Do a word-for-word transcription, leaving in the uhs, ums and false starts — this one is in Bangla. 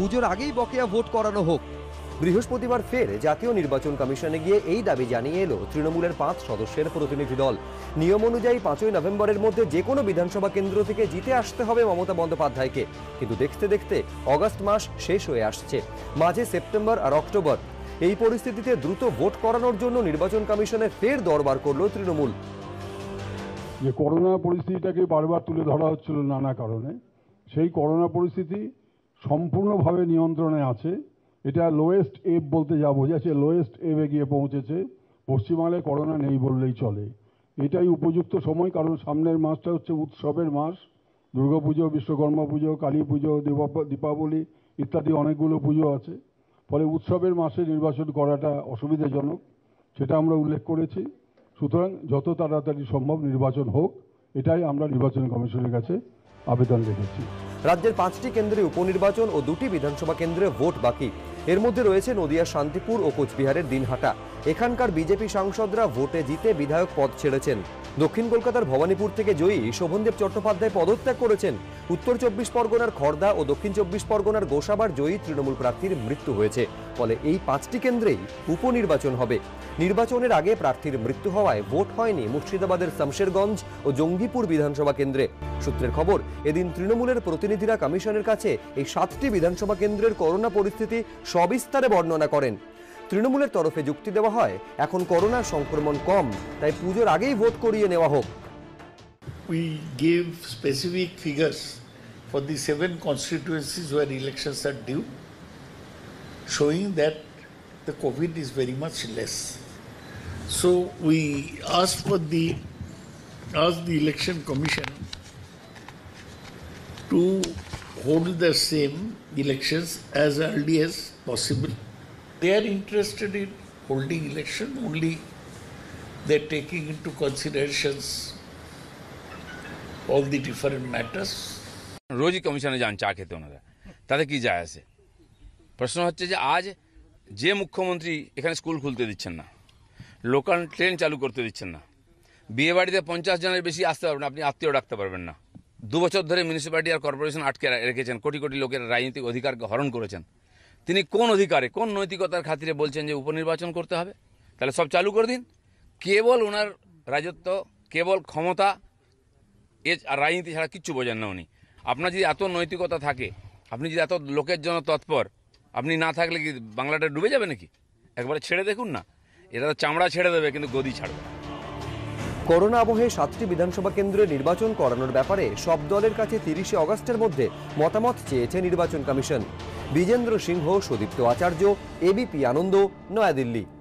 পুজোর আগেই বকেয়া ভোট করানো হোক। বৃহস্পতিবার ফের জাতীয় নির্বাচন কমিশনে গিয়ে এই দাবি জানিয়ে এলো তৃণমূলের পাঁচ সদস্যের প্রতিনিধি দল। নিয়ম অনুযায়ী পাঁচই নভেম্বরের মধ্যে যে কোনো বিধানসভা কেন্দ্র থেকে জিতে আসতে হবে মমতা বন্দ্যোপাধ্যায়কে, কিন্তু দেখতে দেখতে অগস্ট মাস শেষ হয়ে আসছে, মাঝে সেপ্টেম্বর আর অক্টোবর। এই পরিস্থিতিতে দ্রুত ভোট করানোর জন্য নির্বাচন কমিশনে ফের দরবার করলো তৃণমূল। যে করোনা পরিস্থিতিটাকে বারবার তুলে ধরা হচ্ছিল নানা কারণে, সেই করোনা পরিস্থিতি সম্পূর্ণভাবে নিয়ন্ত্রণে আছে। এটা লোয়েস্ট এভ বলতে যা বোঝাচ্ছে, লোয়েস্ট এভে গিয়ে পৌঁছেছে। পশ্চিমবাংলায় করোনা নেই বললেই চলে। এটাই উপযুক্ত সময়, কারণ সামনের মাসটা হচ্ছে উৎসবের মাস। দুর্গাপুজো, বিশ্বকর্মা পুজো, কালী পুজো, দীপাবলি ইত্যাদি অনেকগুলো পুজো আছে। ফলে উৎসবের মাসে নির্বাচন করাটা অসুবিধাজনক, সেটা আমরা উল্লেখ করেছি। সুতরাং যত তাড়াতাড়ি সম্ভব নির্বাচন হোক, এটাই আমরা নির্বাচন কমিশনের কাছে আবেদন রেখেছি। রাজ্যের পাঁচটি কেন্দ্রে উপনির্বাচন ও দুটি বিধানসভা কেন্দ্রে ভোট বাকি। এর মধ্যে রয়েছে নদিয়ার শান্তিপুর ও কোচবিহারের দিনহাটা। এখানকার বিজেপি সাংসদরা ভোটে জিতে বিধায়ক পদ ছেড়েছেন। দক্ষিণ কলকাতার ভবানীপুর থেকে জয়ী শোভনদেব চট্টোপাধ্যায় পদত্যাগ করেছেন। উত্তর চব্বিশ পরগনার খড়দা ও দক্ষিণ চব্বিশ পরগনার গোসাবার জয়ী তৃণমূল প্রার্থীর মৃত্যু হয়েছে। ফলে এই পাঁচটি কেন্দ্রেই উপনির্বাচন হবে। নির্বাচনের আগে প্রার্থীর মৃত্যু হওয়ায় ভোট হয়নি মুর্শিদাবাদের শামশেরগঞ্জ ও জঙ্গিপুর বিধানসভা কেন্দ্রে। সূত্রের খবর, এদিন তৃণমূলের প্রতিনিধিরা কমিশনের কাছে এই সাতটি বিধানসভা কেন্দ্রের করোনা পরিস্থিতি সবিস্তারে বর্ণনা করেন। তৃণমূলের তরফে যুক্তি দেওয়া হয়, এখন করোনার সংক্রমণ কম, তাই পুজোর আগেই ভোট করিয়ে নেওয়া হোক। We give specific figures for the seven constituencies where elections are due, showing that the COVID is very much less. So we ask for the ask the election commission to hold the same elections as early as possible. They are interested in holding election, only they're taking into considerations all the different matters. রোজই কমিশনে যান চা খেতে ওনারা, তাতে কি যায় আসে? প্রশ্ন হচ্ছে যে আজ যে মুখ্যমন্ত্রী এখানে স্কুল খুলতে দিচ্ছেন না, লোকাল ট্রেন চালু করতে দিচ্ছেন না, বিয়ে বাড়িতে পঞ্চাশ জনের বেশি আসতে পারবেন, আপনি আত্মীয় ডাকতে পারবেন না, দু বছর ধরে মিউনিসিপ্যালিটি আর কর্পোরেশন আটকে রেখেছেন, কোটি কোটি লোকের রাজনৈতিক অধিকারকে হরণ করেছেন, তিনি কোন অধিকারে, কোন নৈতিকতার খাতিরে বলছেন যে উপনির্বাচন করতে হবে? তাহলে সব চালু করে দিন। কেবল ওনার রাজত্ব, কেবল ক্ষমতা, এ আর রাজনীতি ছাড়া কিচ্ছু বোঝেন না উনি। আপনার যদি এত নৈতিকতা থাকে, আপনি যদি এত লোকের জন্য তৎপর, আপনি না থাকলে কি বাংলাটা ডুবে যাবে নাকি? একবারে ছেড়ে দেখুন না, এটা তো চামড়া ছেড়ে দেবে কিন্তু গদি ছাড়বে না। করোনা আবহে সাতটি বিধানসভা কেন্দ্রে নির্বাচন করানোর ব্যাপারে সব দলের কাছে তিরিশে অগস্টের মধ্যে মতামত চেয়েছে নির্বাচন কমিশন। বিজেন্দ্র সিংহ, সুদীপ্ত আচার্য, এবিপি আনন্দ, নয়াদিল্লি।